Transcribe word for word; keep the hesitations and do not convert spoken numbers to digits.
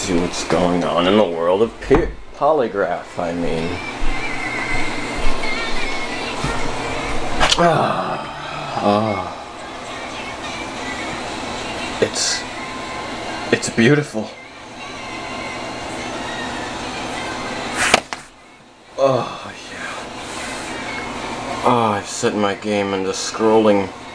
shows you what's going on in the world of p polygraph, I mean. Ah, ah. It's, it's beautiful. Oh, yeah. Oh, I've set my game into scrolling